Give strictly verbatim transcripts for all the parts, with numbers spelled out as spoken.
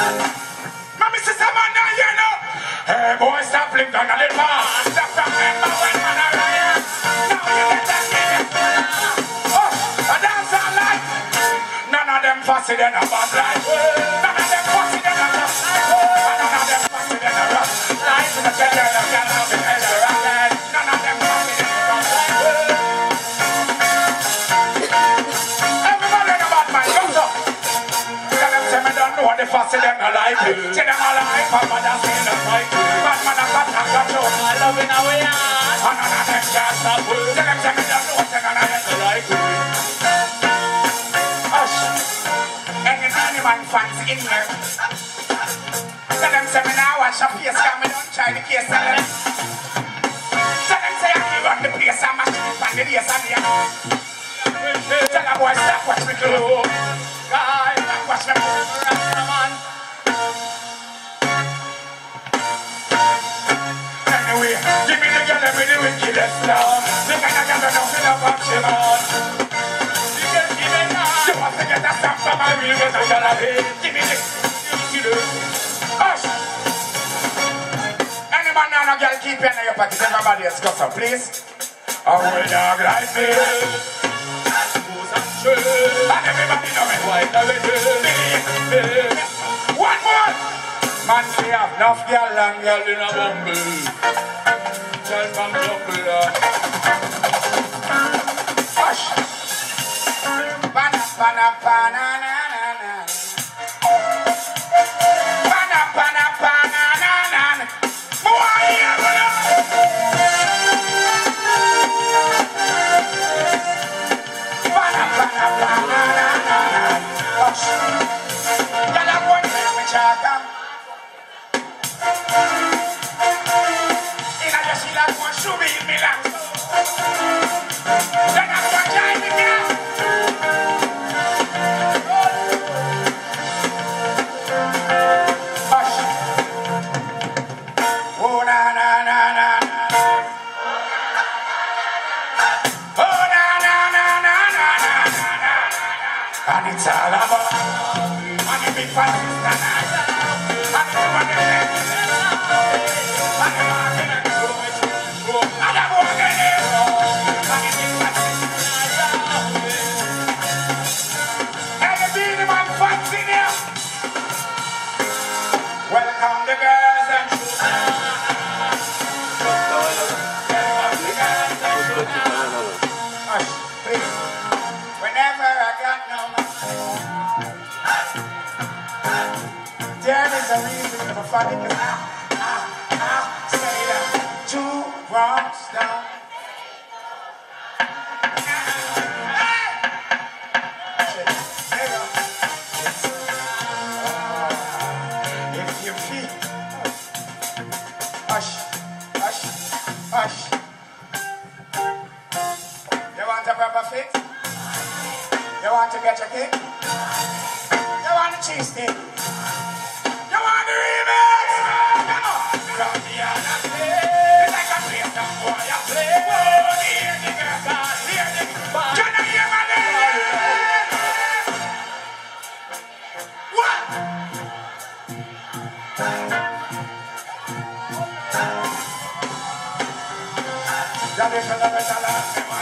Mommy says I'm on now, you know. Hey boy, stop flipping on the bar. Stop remember when man are riot. Now you get that game. Oh, a dance all life. None of them fussy than a bad life. None of them fussy than a rough life. None of them fussy than a rough life. In the center of the girl, in the center of the rock. None of them fussy than a rough life. Everybody in the bad mind, come up. Tell them say me don't know the fussy them no like. Say them all like, but man that's in the fight. Bad man a cut and cut you. I love in a way. And none of them can't stop. Tell them say me don't know, say none of them no like. Hush. Any man fans in here. Tell them say me now watch a face, cause me don't try the case. Tell them. Tell them say I give up the place and mash it on the days and the tell them boy stop watch me glow. Guys, stop watch me move around, man. Anyway, give me the girl with the wickedest love. The kind of girl that don't feel about she on. You can give me now. You want to get a stamp from my real get a girl a day. Give me the wicked. Hush. Any man and a girl keep your in your pocket. Everybody else go so please. A whole dog like me. And everybody know it. Why do it? One more. Man say have enough girl and girl in a bumble. Girl from Dublin. Hush. Pana pana pana na na na. Pana pana pana na na. Boy, yeah, boy. Y'all have one thing with Chaka. In a just like one shoe be in Milan. Then I'm going to join the girl. Hush. Oh na na na na na. Oh na na na na na na na. And it's all about. And the big fat sister Naya. And the one that left me. And the market and the growth. And the one that left me. And the big fat sister Naya. And the beanie man fats in here. Welcome the girls and children. Welcome the girls and children. Hush, please. Whenever I got no money. There is a reason for funny because I, I, I say that two wrongs down. If you feel, hush, hush, hush. You want a proper fix? You want to get your cake? You want a cheese steak? You want the remix? Come on! From the other place, it's like a place that boy you play. Whoa, hear the girl call, hear the girl. Can I hear my name? What? That is another salad.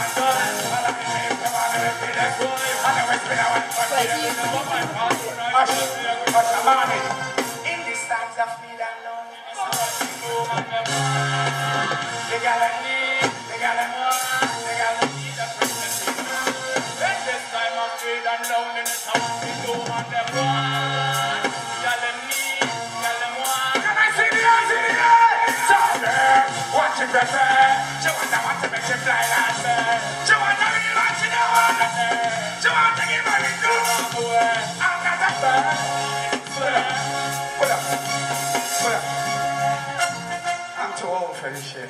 In these times of need and loneliness, they gotta need, they gotta want, they gotta need a person. At this time of need and loneliness, I want to go on the run. Gotta need, gotta want. Can I see the eyes in the eye? So girl, what you prefer? She want to want to make you fly like that. She want to be what she don't want to say. She want to give her the good. I'm not a bird. Put up, put up, put up. I'm too old for this shit.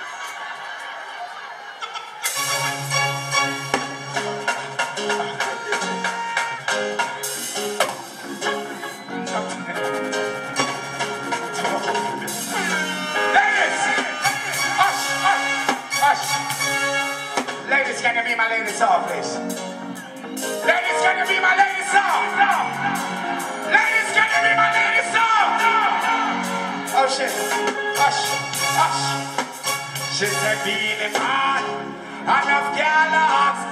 Ladies, can you be my lady song, please? Ladies, can you be my lady song? No. Ladies, can you be my lady song? She said, Beenie Man, enough girl ask.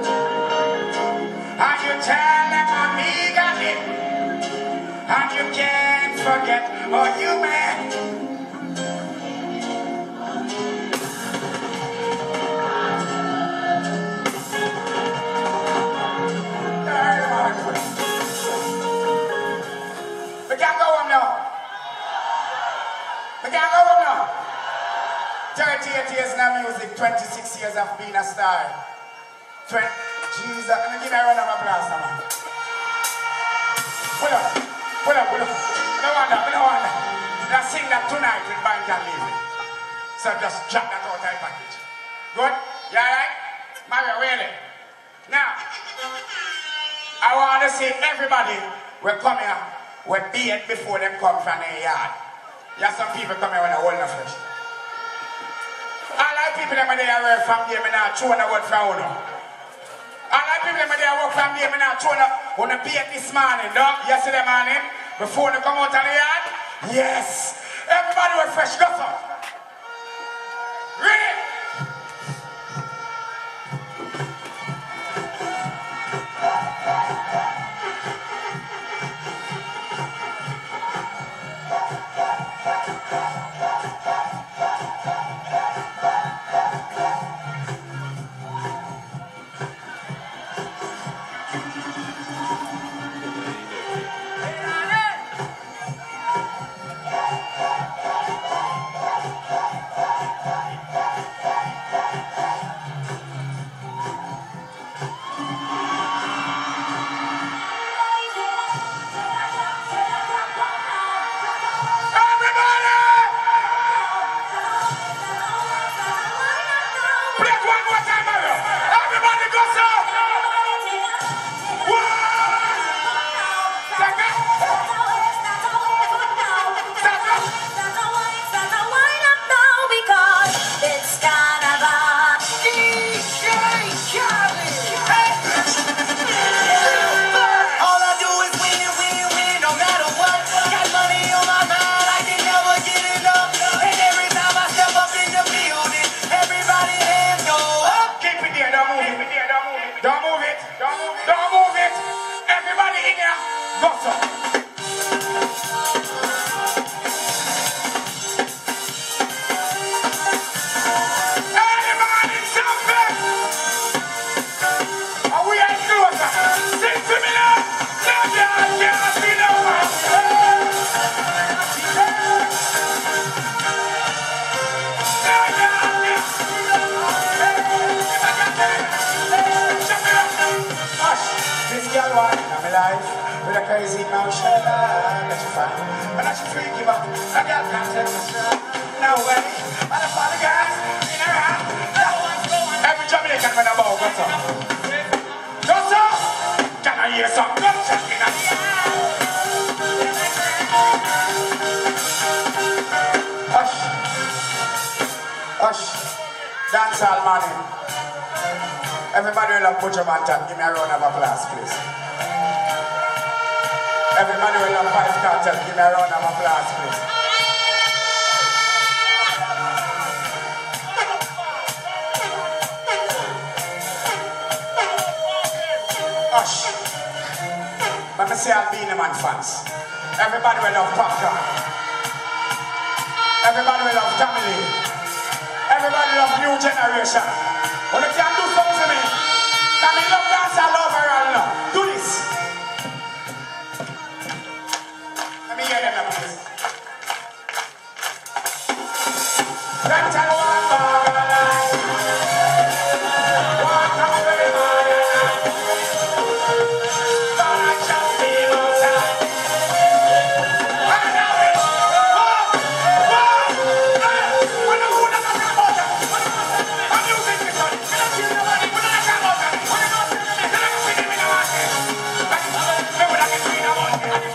And you tell them I'm eagerly. And you can't forget how you met. We can't go home now. We can't go home now. thirty-eight years now music, twenty-six years of being a star. twenty, Jesus, let me give me a round of applause, man. Pull up, pull up, pull up. I don't want that, I don't want that. Let's sing that tonight with Bank and Leaving. So just drop that out of the package. Good? You alright? Mario, really? Now, I want to see everybody will come here, will be it before them come from their yard. You have some people come here when they're holding a flesh. All the people that they are from here, and are throwing a word from you. All the people that they are work from here, and are throwing a on the beat this morning, no? Yesterday morning, before they come out of the yard. Yes. Everybody was fresh. Go for. Ready? Everybody will have put your hand up. Give me a round of applause, please. Everybody will have five cartels. Give me a round of applause, please. Hush. Let me say I'll be in the man fans. Everybody will love popcorn. Everybody will love family. Everybody love new generation. But if you can do something for me, I mean, love dance all over and love. Do this. Let me hear them now, please. Let's tell one more life. Walk away, my life. But I shall see no time. And now we go. Whoa, whoa, hey, when the hood is not about it. I'm using this one. When I see the money, when I come out of it. When I go to the money, then I can see them in the market. Then when I can see them on it.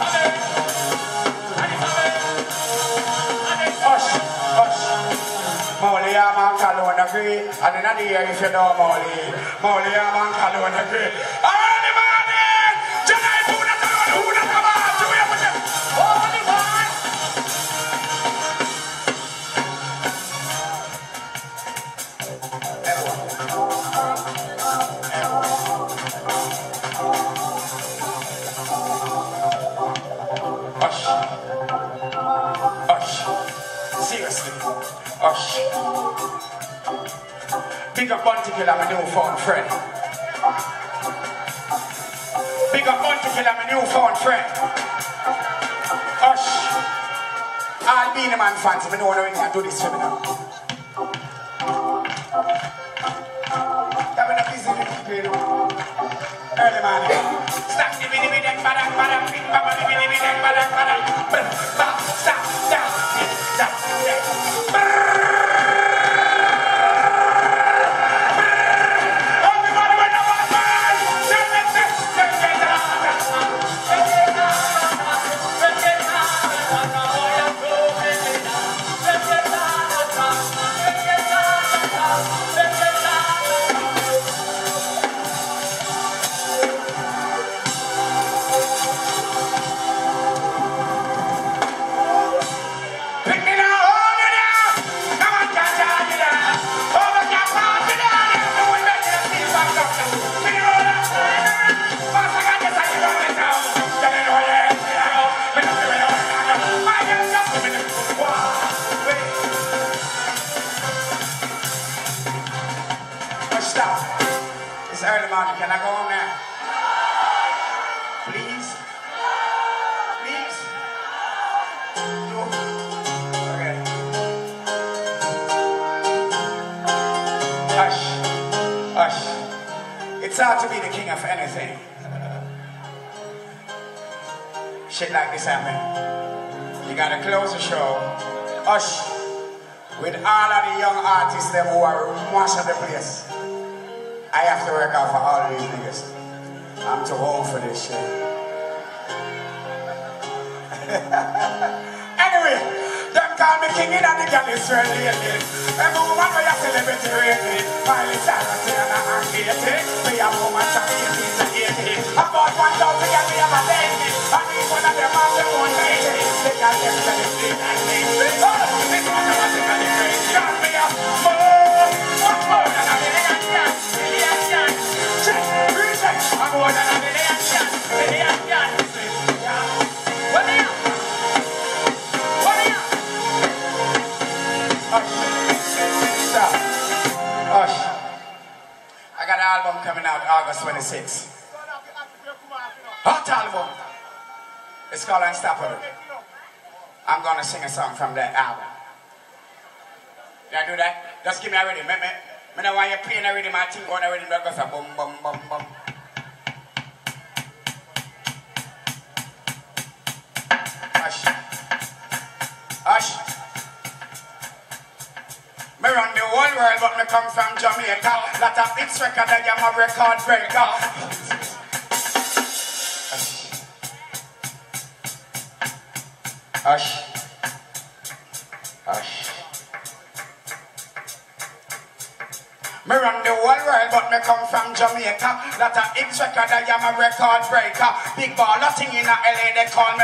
Hush, hush. Molly, I'm on Calhoun agree. And in the year, if you know Molly, Molly, I'm on Calhoun agree. All the morning! Janai Puna Calhoun, who not come out? Do we have with them? All the morning! Hush. Big up Bounty Killer, my newfound friend. Big up Bounty Killer, my newfound friend. Hush. I'll be in the man fans, I don't know when I do this for me now. That was a busy little people. Early man. Stop the bitty bitty and badak badak big papa the bitty bitty and badak badak. Stop, stop, stop, stop, stop. Early morning, can I go home now? Please? Please? No? Okay. Hush. Hush. It's hard to be the king of anything. Shit like this happen. You gotta close the show. Hush. With all of the young artists them who are mash of the place. I have to work out for all these niggas. I'm too old for this shit. Anyway, them call me king in the galleys really. Every woman where you celebrity really. Miley Cyrus and I'm eighty. We have woman from eighty to eighty. About one thousand and we have a baby. I need one of them on the one lady. They got them celebrity and me. Oh, this one automatically crazy. Got me a more, much more than a million cats. I'm more than a million shots, million shots. What me up? What me up? Hush. Stop. Hush. I got an album coming out August twenty-sixth. Hot album. It's called Unstoppable. I'm gonna sing a song from that album. Can I do that? Just give me a rhythm. Me, me, me know why you're playing a rhythm. I think on a rhythm that goes a boom, boom, boom, boom. Hush. Hush. Me run the whole world, but me come from Jamaica. Lot of hits record, I am a record breaker. Hush. Hush. Me run the whole world, but me come from Jamaica. Lot of hits record, I am a record breaker. Big baller thing in a L A, they call me.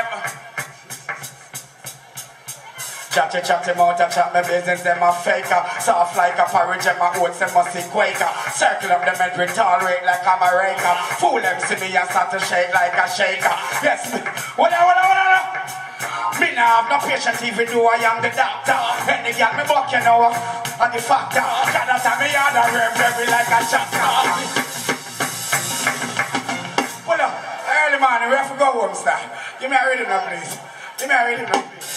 Chatty chatty mouth and chat my business, them a faker. Soft like a porridge and my oats, them must see quaker. Circle up the med with tolerate like I'm a raker. Fool them see me and start to shake like a shaker. Yes, me. What what what me nah have no patience even though I am the doctor. Any girl me buck you know, and the factor. Got that time me yard and rev every like a chapter. Well up, early morning, we have to go home, sir. Give me a rhythm now, please. Give me a rhythm now, please.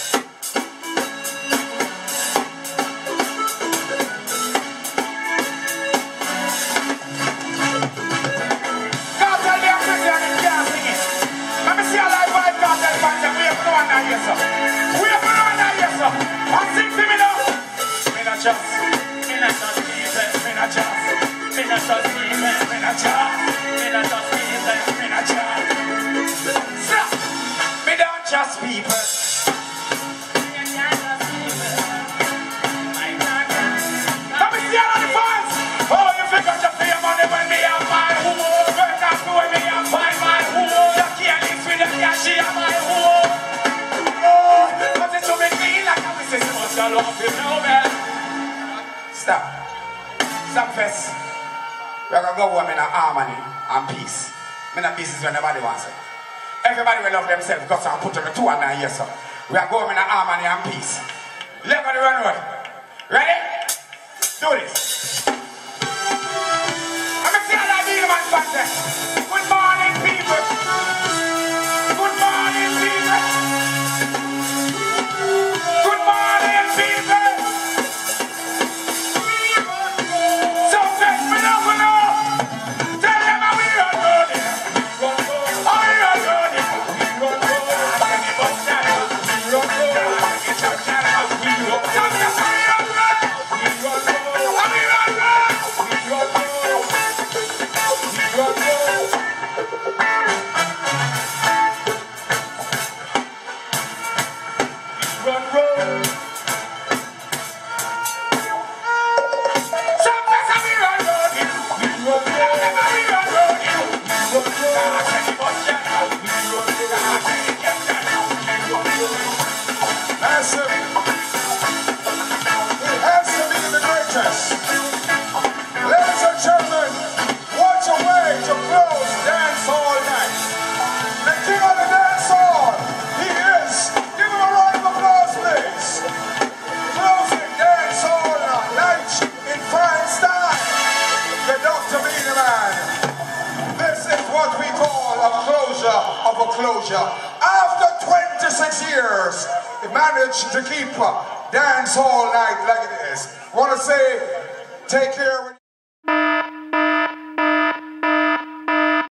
Yes, sir. We have no one here, sir. And sing to me now. Me not just, me not just people, me not just, me not just people, me not just, me not just people, me not just. Stop. Me don't just people. Let me see all of the fans. Oh, you figure just pay your money when me have my home. Work out when me have my my home. You can't live with the cash in my home. Stop. Stop first. We're going to go home in harmony and peace. I'm not peace is when nobody wants it. Everybody will love themselves because I'm putting the two and nine years. So we are going in harmony and peace. Let go the runway. Ready? Do this. I'm gonna see how that deal, man, Panther. Good morning, people. Good morning, people. Good morning, people. So fresh, me know, me know. Tell them how we run round here. How we run round here. We run round. When you bust down, we run round. When you touch down, we run round. That's how we run round. We run round. How we run round. We run round. We run round. We run round. So that's how we run round here. We run round. That's how we run round here. We run round. When you bust down, we run round. When you touch down, we run round. Massive. It has to be the greatest. Ladies and gentlemen, what a way to close Dance Hall Night. The king of the dance hall, he is. Give him a round of applause, please. Closing Dance Hall Night in fine style. The Doctor Beanie Man. This is what we call a closure of a closure. After twenty-six years, he managed to keep Dance Hall Night like it is. Want to say, take care.